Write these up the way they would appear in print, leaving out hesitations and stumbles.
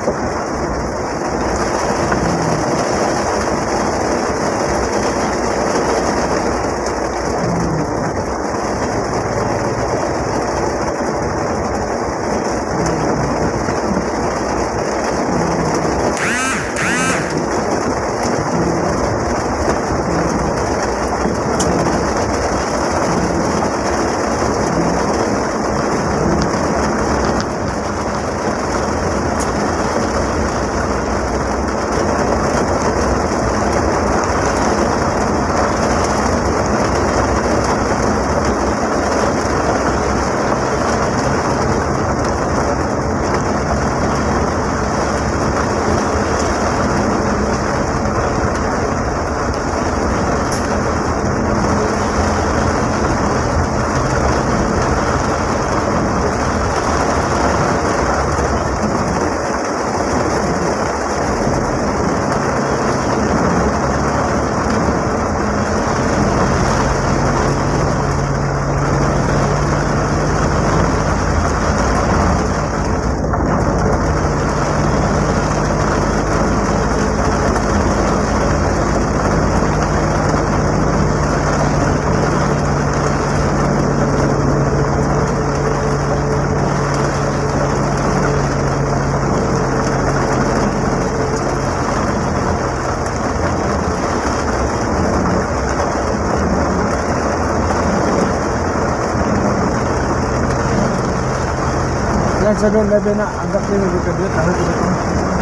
Sa doon labi na anggap din yung bukadit tahan ko dito.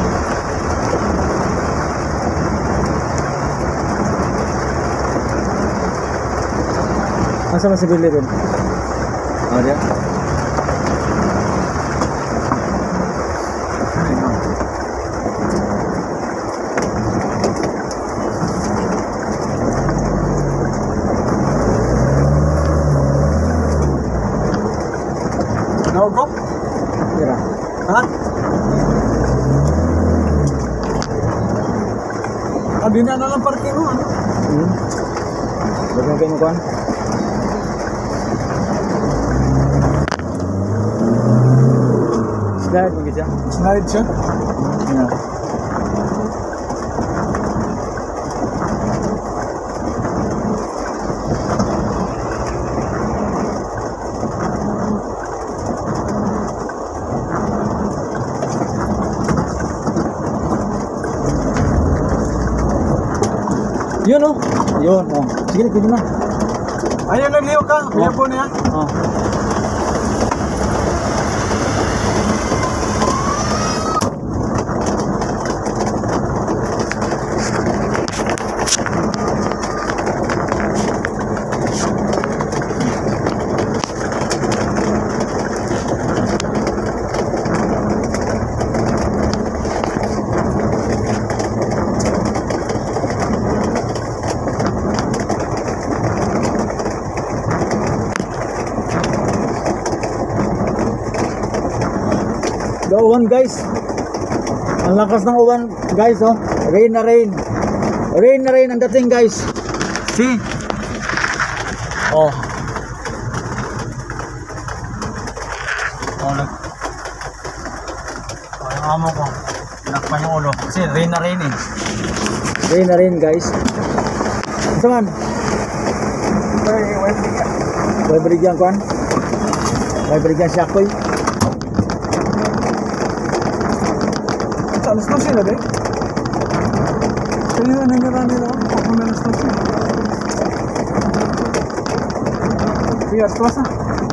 Asa masih beli rin? Oh dia. Go. Kira. Ha? Abi na lang parking mo ano? Bagay mo kan? Slide mo gid. Slide siya? Yeah. Yun oh. Yun oh. Sige, pwede na. Ayun lang liyo ka. Liyo po niya. Oh. Uwan guys, ang lakas ng uwan guys oh, rain na rain ang dating guys. See oh ang amo ko nakpan yung ulo kasi rain na rain guys. Ito man may baligyan siya ko alas 12 na din. Kaya nangyarami lang ako na alas 12. Kaya alas 12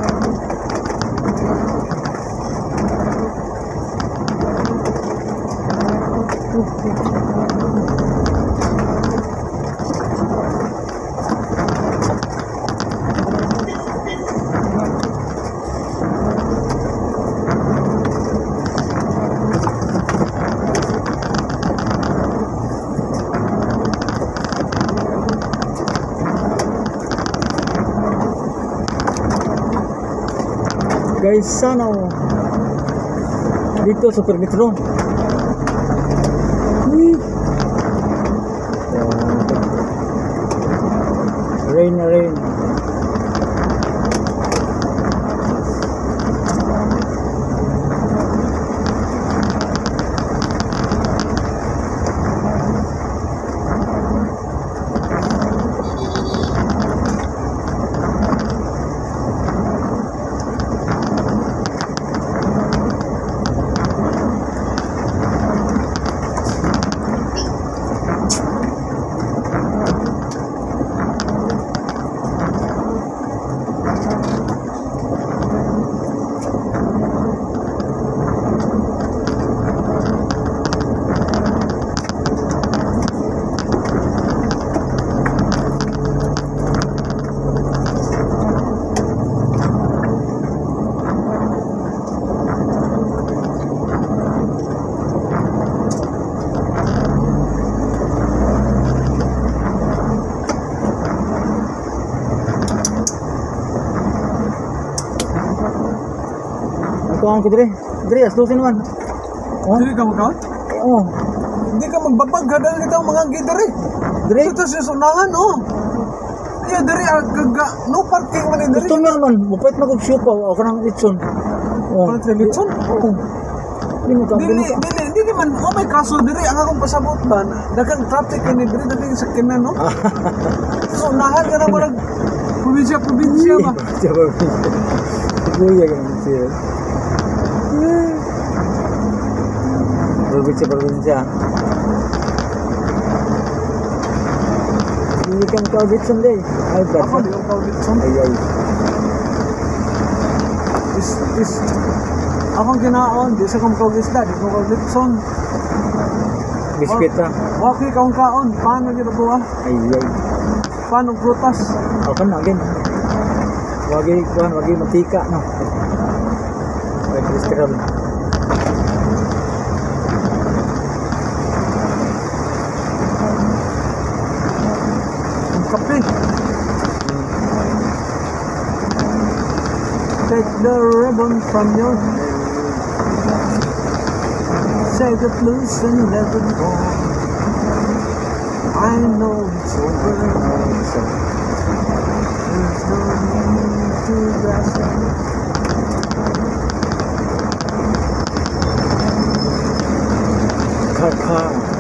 guys, sana dito sa Permetro. Rain na rain. kuhaan ko dire. Dire, aslusin naman. Oh, Dili ka magkaon? oh. Hindi ka magbabag, hadal kita ang mga gidari. Dire, Ito sa sunahan, oh. Iya, dari agak no parking man dari. gusto mo naman. Bukit na kong shoe pa. O ka ng litson. Oh. Ano tayo litson? Oo. Hindi mo ka. Dili man. Oh may kaso diri ang akong pasabot ba? Dagang traffic ni diri dagang sakyanan no. So nahal ka na mo nag probinsya ba? Kuya ka naman siya. Probinsya. Hindi ka makawit someday. Ay, Ako brad. di ko litson. Ay. Is akong ginaon, di sa kong kaugisda, di ko litson. Biskit na. Waki kaong kaon, paano kita buha? Ay. Paano prutas? Ako na, again. Wagi mantika, no? Ay, cholesterol. Ang kape. Take the ribbon from your hair. Shake it loose and let it go. I know it's over. There's no need to grasp it. Kaka.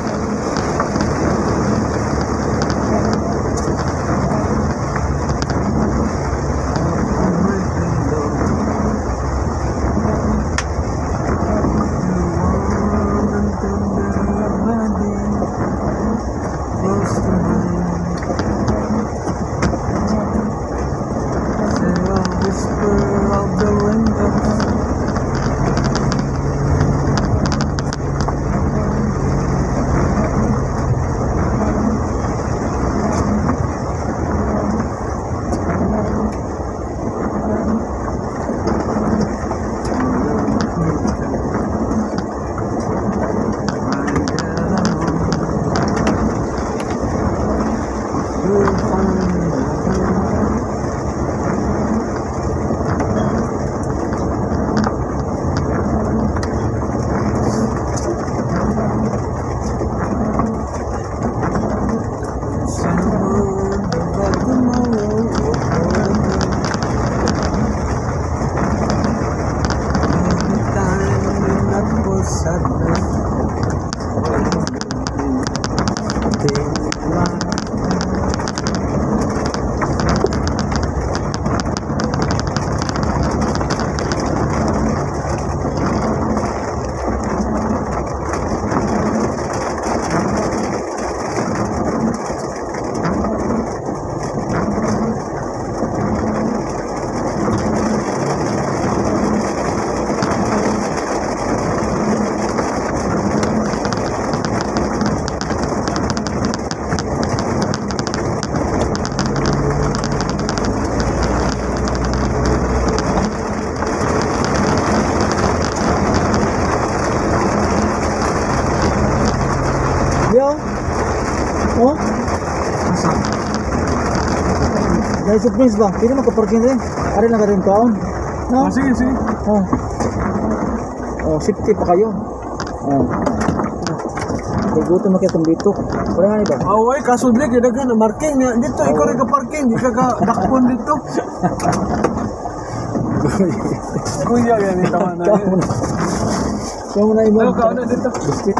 Oh? Dahil surprise ba? Pwede makaparking rin. Ari lang ka rin kaon. No? Sige. Oh. Oh, safety pa kayo. Oh. Gugutom na kayo itong bitok. Wala nga ba? Away, kaso di kaya na marking niya. Dito, ikaw rin ka-parking. Di ka dakpon dito. Kuya, yan yung tama na yun. Kaya mo na iba. Ano ka, ano dito? Biscuit.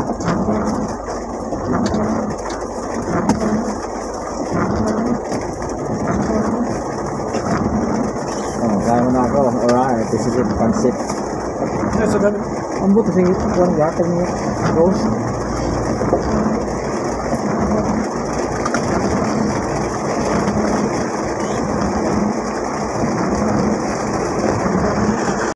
Oh, kaya mo na ako. Alright, this is it. Pansit. Yes, so ganun. Ang buto, sige. Kuwan gatag niya. Rose.